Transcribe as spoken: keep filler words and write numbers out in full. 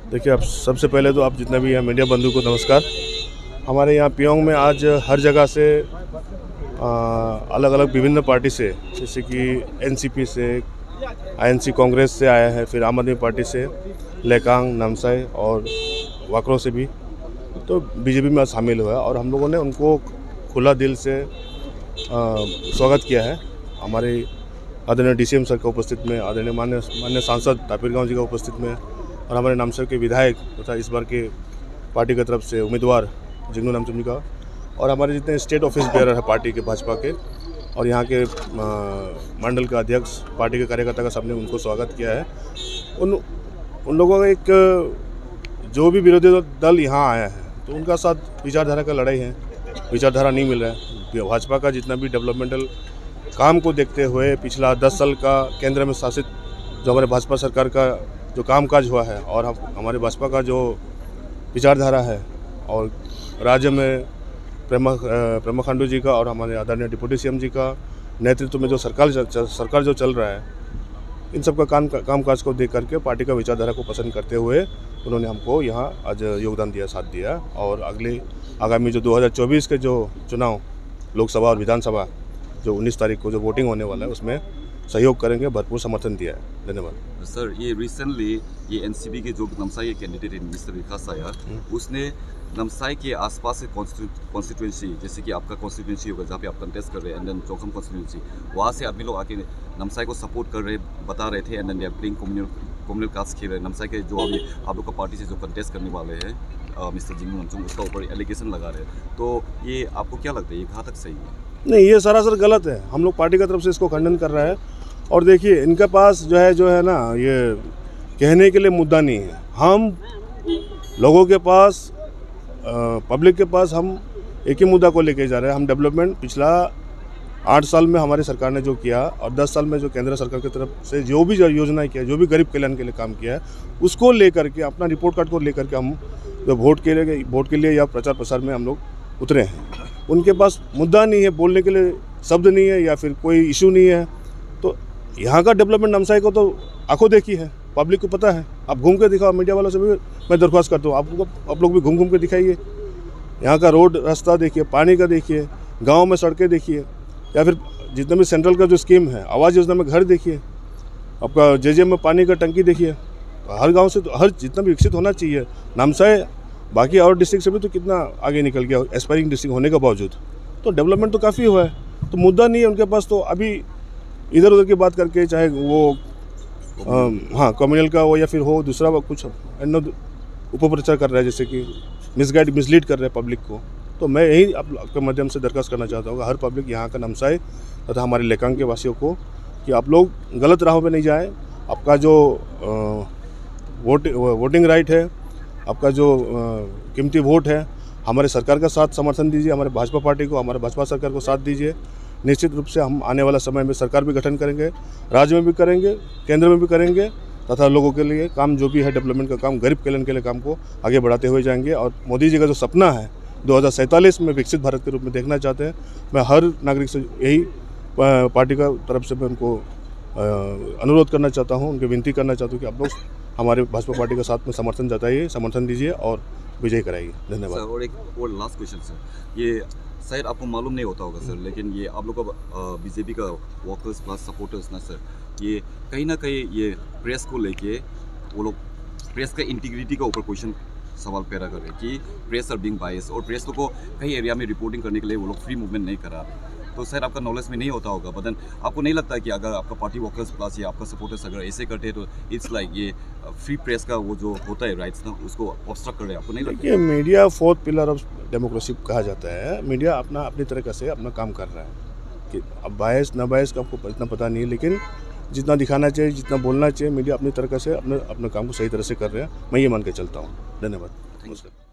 देखिए, आप सबसे पहले तो आप जितना भी हैं मीडिया बंधु को नमस्कार। हमारे यहाँ पियोंग में आज हर जगह से अलग अलग विभिन्न पार्टी से, जैसे कि एनसीपी से, आईएनसी कांग्रेस से आया है, फिर आम आदमी पार्टी से, लेकांग, नामसाई और वाकरो से भी तो बीजेपी में शामिल हुआ और हम लोगों ने उनको खुला दिल से स्वागत किया है। हमारे आदरणीय डीसीएम सर के उपस्थित में, आदरणीय मान्य मान्य सांसद तापिर गाँव जी का उपस्थित में और हमारे नामसाई के विधायक तथा इस बार के पार्टी की तरफ से उम्मीदवार जिग्नू नामचुम जी का और हमारे जितने स्टेट ऑफिस बेयर है पार्टी के, भाजपा के और यहाँ के मंडल का अध्यक्ष, पार्टी के कार्यकर्ता का सबने उनको स्वागत किया है। उन उन लोगों का एक जो भी विरोधी दल यहाँ आया है तो उनका साथ विचारधारा का लड़ाई है, विचारधारा नहीं मिल रहा है। भाजपा का जितना भी डेवलपमेंटल काम को देखते हुए पिछला दस साल का केंद्र में शासित जो हमारे भाजपा सरकार का जो कामकाज हुआ है और हम हमारे भाजपा का जो विचारधारा है और राज्य में प्रेमा प्रेमा खांडू जी का और हमारे आदरणीय डिप्टी सीएम जी का नेतृत्व में जो सरकार सरकार जो चल रहा है, इन सब का काम कामकाज को देख करके पार्टी का विचारधारा को पसंद करते हुए उन्होंने हमको यहाँ आज योगदान दिया, साथ दिया और अगले आगामी जो दो हज़ार चौबीस के जो चुनाव लोकसभा और विधानसभा जो उन्नीस तारीख को जो वोटिंग होने वाला है उसमें सहयोग करेंगे, भरपूर समर्थन दिया है। धन्यवाद सर। ये रिसेंटली ये एनसीपी के जो नमसाई कैंडिडेट है मिस्टर विकास आया, उसने नमसाई के आसपास के कॉन्स्टिट्यूंसी, जैसे कि आपका कॉन्स्टिट्यूंसी होगा जहाँ पे आप कंटेस्ट कर रहे हैं, एंड देन चौखम कॉन्स्टिट्यूंसी, वहाँ से आदमी लोग आके नमसाई को सपोर्ट कर रहे बता रहे थे, and then they are playing communal communal cards खेल रहे हैं। नमसाई के जो अभी आप लोग का पार्टी से जो कंटेस्ट करने वाले हैं मिस्टर जिग्नू नामचुम, उसका ऊपर एलिगेशन लगा रहे हैं, तो ये आपको क्या लगता है, ये कहाँ तक सही है? नहीं, ये सरासर गलत है। हम लोग पार्टी की तरफ से इसको खंडन कर रहा है और देखिए इनके पास जो है जो है ना ये कहने के लिए मुद्दा नहीं है। हम लोगों के पास, पब्लिक के पास हम एक ही मुद्दा को लेके जा रहे हैं। हम डेवलपमेंट पिछला आठ साल में हमारी सरकार ने जो किया और दस साल में जो केंद्र सरकार की तरफ से जो भी योजनाएं किया, जो भी गरीब कल्याण के लिए काम किया है, उसको लेकर के अपना रिपोर्ट कार्ड को लेकर के हम जो वोट के लिए वोट के लिए या प्रचार प्रसार में हम लोग उतरे हैं। उनके पास मुद्दा नहीं है, बोलने के लिए शब्द नहीं है या फिर कोई इशू नहीं है। तो यहाँ का डेवलपमेंट नमसाई को तो आंखों देखी है, पब्लिक को पता है। आप घूम के दिखाओ, मीडिया वालों से भी मैं दरख्वास्त करता हूँ, आपको आप लोग भी घूम घूम के दिखाइए। यहाँ का रोड रास्ता देखिए, पानी का देखिए, गांव में सड़कें देखिए, या फिर जितना भी सेंट्रल का जो स्कीम है आवास योजना में घर देखिए, आपका जेजे में पानी का टंकी देखिए। हर गाँव से तो हर जितना भी विकसित होना चाहिए। नमसाई बाकी और डिस्ट्रिक्ट से भी तो कितना आगे निकल गया एस्पायरिंग डिस्ट्रिक्ट होने के बावजूद, तो डेवलपमेंट तो काफ़ी हुआ है। तो मुद्दा नहीं है उनके पास। तो अभी इधर उधर की बात करके, चाहे वो आ, हाँ कम्युनल का हो या फिर हो दूसरा कुछ अन्य उपप्रचार कर रहा है, जैसे कि मिसगाइड मिसलीड कर रहे हैं पब्लिक को। तो मैं यही आपके माध्यम से दरख्वास्त करना चाहता हूँ हर पब्लिक यहाँ का नमसाई तथा हमारे लेकांग के वासियों को कि आप लोग गलत राहों पे नहीं जाएं। आपका जो वोट वोटिंग राइट है, आपका जो कीमती वोट है, हमारे सरकार का साथ समर्थन दीजिए, हमारे भाजपा पार्टी को, हमारे भाजपा सरकार को साथ दीजिए। निश्चित रूप से हम आने वाला समय में सरकार भी गठन करेंगे, राज्य में भी करेंगे, केंद्र में भी करेंगे तथा लोगों के लिए काम जो भी है डेवलपमेंट का काम, गरीब कल्याण के लिए काम को आगे बढ़ाते हुए जाएंगे। और मोदी जी का जो सपना है दो हज़ार सैंतालीस में विकसित भारत के रूप में देखना चाहते हैं, मैं हर नागरिक से यही पार्टी का तरफ से मैं उनको अनुरोध करना चाहता हूँ, उनकी विनती करना चाहता हूँ कि आप लोग हमारे भाजपा पार्टी के साथ में समर्थन जताइए, समर्थन दीजिए और विजय कराइए। धन्यवाद सर। और एक और लास्ट क्वेश्चन सर, ये शायद आपको मालूम नहीं होता होगा सर, लेकिन ये आप लोग का बीजेपी का वर्कर्स प्लस सपोर्टर्स ना सर, ये कहीं ना कहीं ये प्रेस को लेके वो लोग प्रेस का इंटीग्रिटी का ऊपर क्वेश्चन सवाल पैदा कर रहे हैं कि प्रेस आर बीइंग बायस, और प्रेस को कई एरिया में रिपोर्टिंग करने के लिए वो लोग फ्री मूवमेंट नहीं करा रहे। तो सर आपका नॉलेज में नहीं होता होगा, बट देन आपको नहीं लगता कि अगर आपका पार्टी वर्कर्स प्लस या आपका सपोर्टर्स अगर ऐसे करते हैं तो इट्स लाइक ये फ्री प्रेस का वो जो होता है राइट्स ना, उसको ऑब्स्ट्रक्ट कर रहे हैं? आपको नहीं लगता? ये media fourth pillar of democracy कहा जाता है। मीडिया अपना अपनी तरीके से अपना काम कर रहा है कि अब बायस ना बायस का आपको इतना पता नहीं है, लेकिन जितना दिखाना चाहिए, जितना बोलना चाहिए, मीडिया अपनी तरीके से अपने अपने काम को सही तरह से कर रहे हैं। मैं ये मान के चलता हूँ। धन्यवाद। नमस्कार।